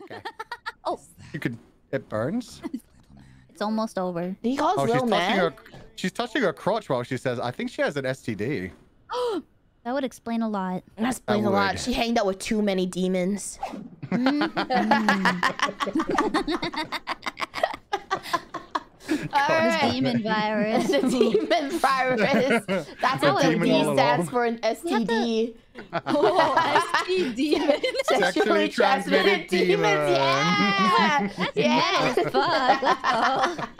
Okay. Oh. You could. It burns. It's almost over. He calls little man. She's touching her crotch while she says, "I think she has an STD." That would explain a lot. That explains a lot. She hanged out with too many demons. The demon virus. The demon virus. That's what the D stands for in STD. STD. Sexually transmitted demons. Yeah. That's fuck. Let's go.